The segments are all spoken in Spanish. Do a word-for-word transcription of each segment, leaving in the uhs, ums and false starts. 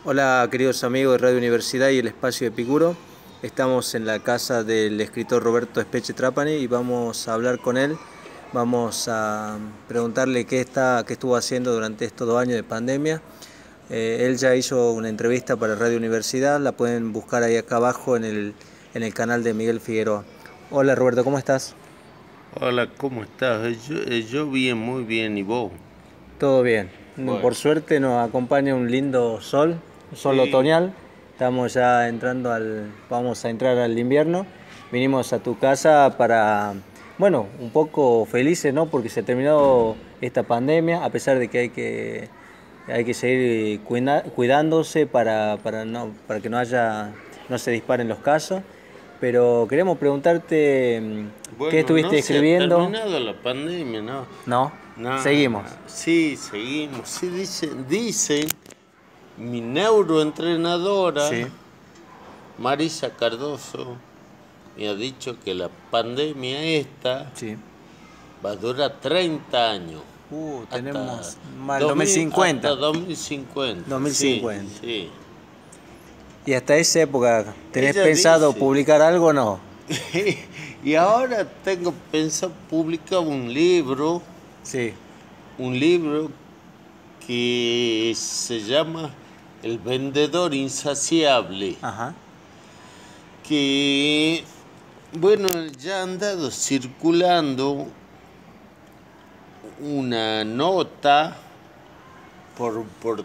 Hola queridos amigos de Radio Universidad y el Espacio Epicuro. Estamos en la casa del escritor Roberto Espeche Trapani y vamos a hablar con él. Vamos a preguntarle qué, está, qué estuvo haciendo durante estos dos años de pandemia. Eh, él ya hizo una entrevista para Radio Universidad, la pueden buscar ahí acá abajo en el, en el canal de Miguel Figueroa. Hola Roberto, ¿cómo estás? Hola, ¿cómo estás? Yo, eh, yo bien, muy bien, ¿y vos? Todo bien. Bueno, Por suerte nos acompaña un lindo sol, un sol sí, otoñal. Estamos ya entrando al, vamos a entrar al invierno. Vinimos a tu casa para, bueno, un poco felices, ¿no? Porque se ha terminado esta pandemia, a pesar de que hay que, hay que seguir cuida- cuidándose para, para, no, para que no haya, no se disparen los casos. Pero queremos preguntarte, mm, ¿qué bueno, no estuviste se ha escribiendo? terminado la pandemia, ¿no? No, No, no, seguimos. sí, seguimos. Sí, dicen, dicen, mi neuroentrenadora, Sí. Marisa Cardoso, me ha dicho que la pandemia esta Sí. va a durar treinta años, Uh, hasta tenemos más el dos mil, hasta dos mil cincuenta. dos mil cincuenta, sí, dos mil cincuenta. sí. Y hasta esa época, ¿tenés Ella pensado dice. publicar algo o no? Y ahora tengo pensado publicar un libro, Sí. un libro que se llama El vendedor insaciable, Ajá. que, bueno, ya ha andado circulando una nota por, por,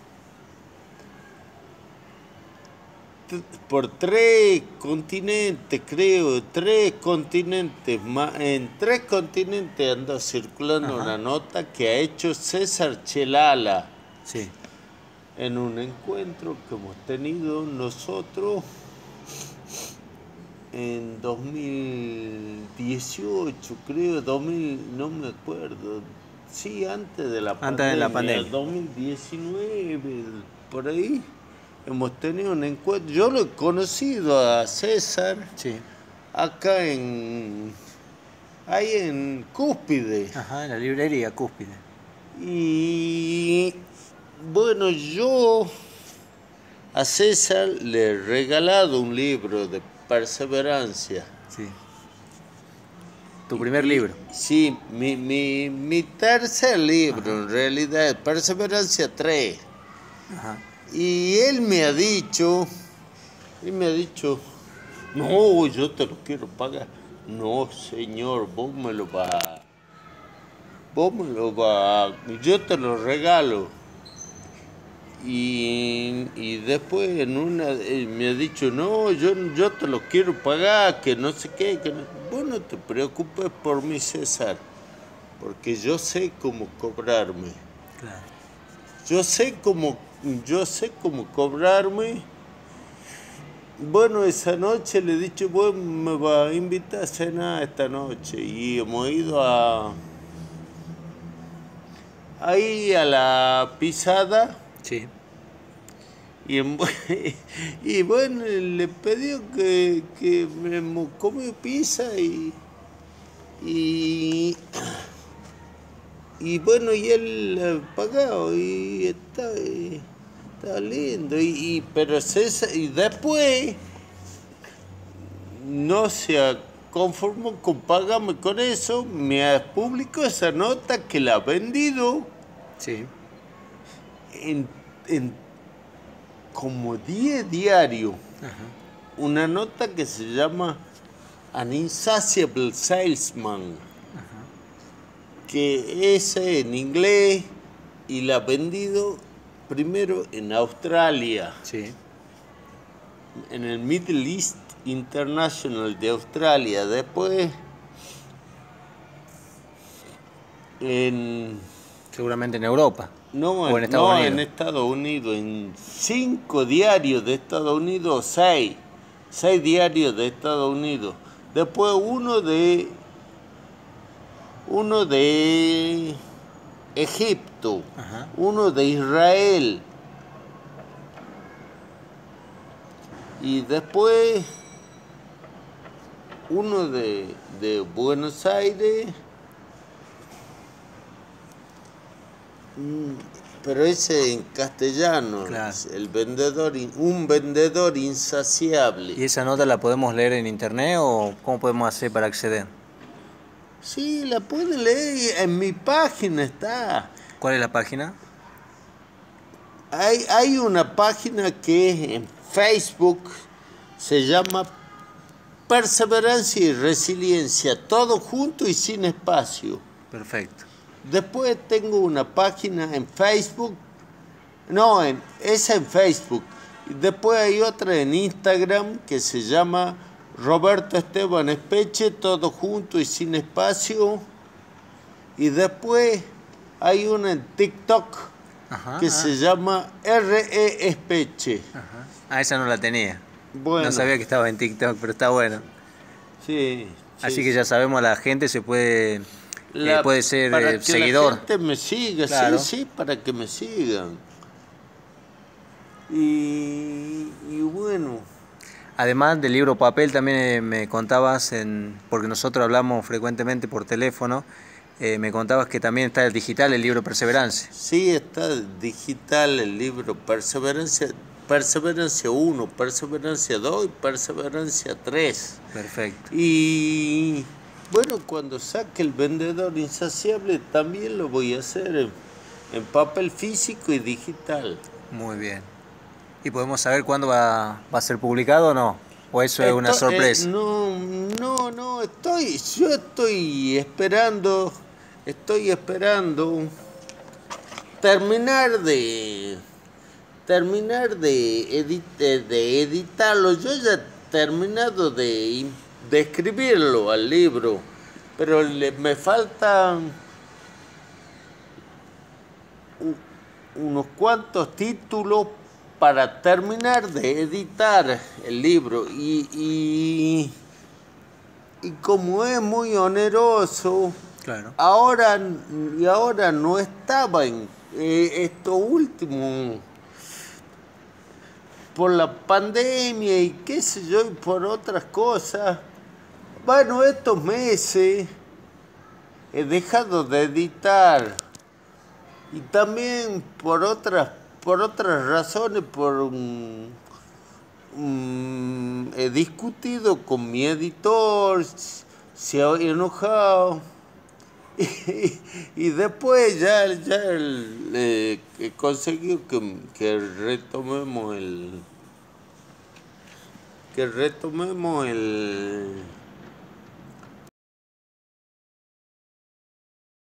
por tres continentes, creo, tres continentes, ma- en tres continentes anda circulando Ajá. una nota que ha hecho César Chelala Sí. en un encuentro que hemos tenido nosotros en dos mil dieciocho, creo, dos mil, no me acuerdo, sí, antes de la Antes de la pandemia, pandemia. dos mil diecinueve, por ahí, hemos tenido un encuentro. Yo lo he conocido a César Sí. acá en, ahí en Cúspide. Ajá, en la librería Cúspide. Y bueno, yo a César le he regalado un libro de perseverancia. Sí. Tu primer Y libro. sí, mi, mi, mi tercer libro Ajá. en realidad es Perseverancia tres. Ajá. Y él me ha dicho, él me ha dicho, no, yo te lo quiero pagar. No, señor, vos me lo vas, vos me lo vas, yo te lo regalo. Y, y después en una él me ha dicho, no, yo, yo te lo quiero pagar, que no sé qué, que no. Vos no te preocupes por mí, César, porque yo sé cómo cobrarme. Claro. Yo sé cómo, yo sé cómo cobrarme. Bueno, esa noche le he dicho, vos me vas a invitar a cenar esta noche. Y hemos ido a ahí a la pisada. Sí. Y, en- y bueno, le pidió que, que me comió pizza y, y, y bueno, y él ha pagado y está, y está lindo. Y, y- pero César, y después no se conformó con pagarme con eso, me publicó esa nota que la ha vendido Sí. en, en como diez diarios. Ajá. Una nota que se llama An Insatiable Salesman, que es en inglés y la ha vendido primero en Australia, Sí. en el Middle East International de Australia, después en, Seguramente en Europa. no, O en en, Estados no en Unidos. Estados Unidos, en cinco diarios de Estados Unidos, seis, seis diarios de Estados Unidos, después uno de uno de Egipto, Ajá. uno de Israel y después uno de, de Buenos Aires, mm, pero ese en castellano, Claro. es el vendedor, in- un vendedor insaciable. ¿Y esa nota la podemos leer en internet o cómo podemos hacer para acceder? Sí, la pueden leer, en mi página está. ¿Cuál es la página? Hay, hay una página que en Facebook se llama Perseverancia y Resiliencia, todo junto y sin espacio. Perfecto. Después tengo una página en Facebook, no, en, esa en Facebook. Y después hay otra en Instagram que se llama Roberto Esteban Espeche, todo junto y sin espacio. Y después hay una en TikTok Ajá, que ah, se llama R E Espeche. ajá. Ah, esa no la tenía. Bueno, No sabía que estaba en TikTok, pero está bueno. sí, Así sí, que ya sabemos, la gente se puede, eh, La- puede ser para eh, que seguidor. la gente me siga, Claro. sí, sí, para que me sigan. Y, y bueno, Además del libro papel, también eh, me contabas, en, porque nosotros hablamos frecuentemente por teléfono, eh, me contabas que también está el digital, el libro Perseverancia. sí está digital el libro Perseverancia, Perseverancia uno, Perseverancia dos y Perseverancia tres. Perfecto. Y bueno, cuando saque el vendedor insaciable también lo voy a hacer en, en papel físico y digital. Muy bien. ¿Y podemos saber cuándo va, va a ser publicado o no? ¿O eso es una Esto- eh, sorpresa? no, no, no, estoy, yo estoy esperando, estoy esperando terminar de, terminar de, edit- de, de editarlo. Yo ya he terminado de, im- de escribirlo al libro, pero le- me faltan u- unos cuantos títulos para terminar de editar el libro y, y, y como es muy oneroso, Claro. ahora, y ahora no estaba en eh, esto último, por la pandemia y qué sé yo, y por otras cosas. Bueno, estos meses he dejado de editar y también por otras por otras razones, por un, un- he discutido con mi editor, se ha enojado y, y después ya, ya el, eh, he conseguido que, que retomemos el que retomemos el